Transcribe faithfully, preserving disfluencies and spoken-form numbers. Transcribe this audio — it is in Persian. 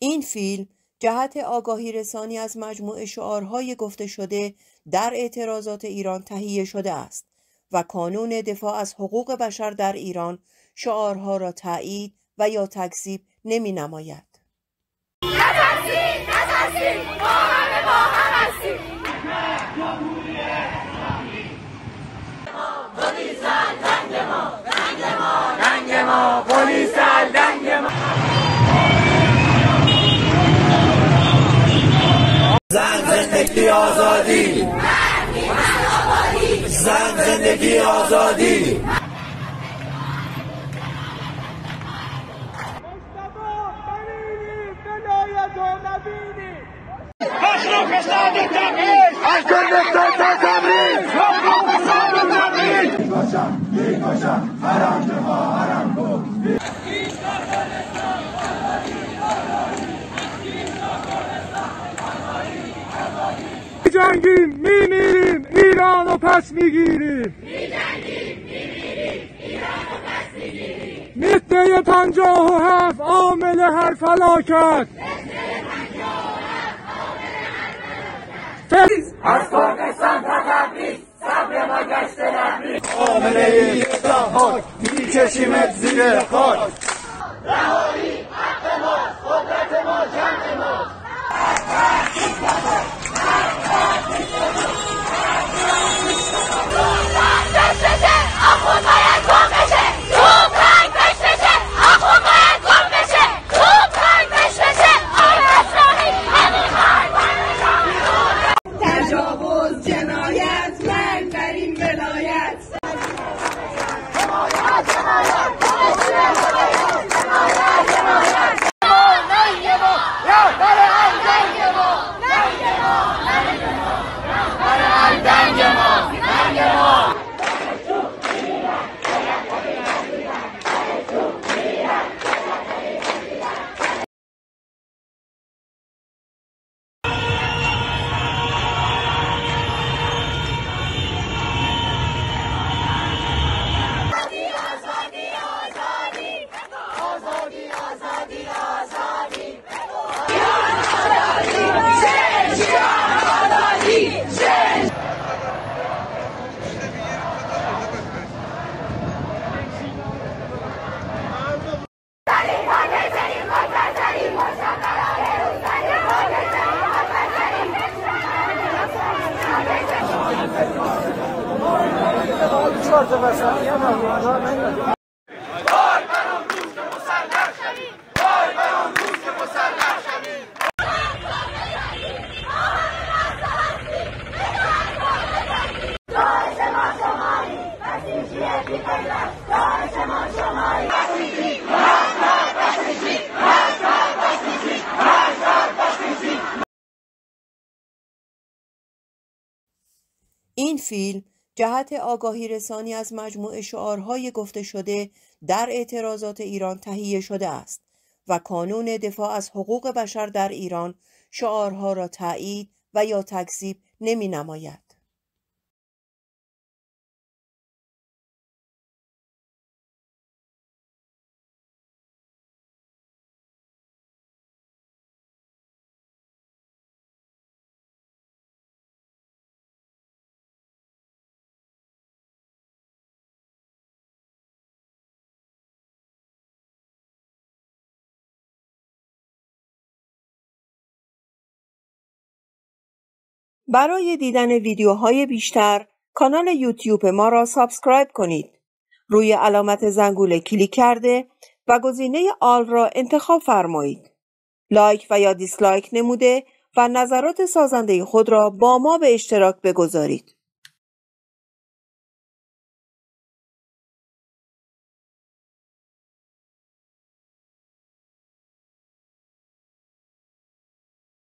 این فیلم جهت آگاهی رسانی از مجموعه شعارهای گفته شده در اعتراضات ایران تهیه شده است و کانون دفاع از حقوق بشر در ایران شعارها را تایید و یا تکذیب نمی نماید. نترسید، نترسید، ما همه با هم هستیم. پلیس دنگ ما، دنگ ما، دنگ ما، پلیس دنگ ما. زن زندگی آزادی، زن زندگی آزادی. مشروع فساد و تبعیض، مشروع فساد و تبعیض، مشروع فساد و تبعیض. میکشم میکشم حرام ما حرام بود. می‌جنگیم میمیریم ایرانو پس میگیریم. می‌جنگیم میمیریم ایرانو پس میگیریم. نکته پنجاه و هفت عامل هر فلاکت. از پاکستان تا تبریز صبر ما گشت نبریز. عامل ایران خاک میکشیمت زیر خاک. رهایی حق ماست، قدرت ما جمع ماست. تجاوز جنایت من در این ولایت. این فیلم جهت آگاهی رسانی از مجموعه شعارهای گفته شده در اعتراضات ایران تهیه شده است و کانون دفاع از حقوق بشر در ایران شعارها را تایید و یا تکذیب نمی نماید. برای دیدن ویدیوهای بیشتر کانال یوتیوب ما را سابسکرایب کنید. روی علامت زنگوله کلیک کرده و گزینه آل را انتخاب فرمایید. لایک و یا دیسلایک نموده و نظرات سازنده خود را با ما به اشتراک بگذارید.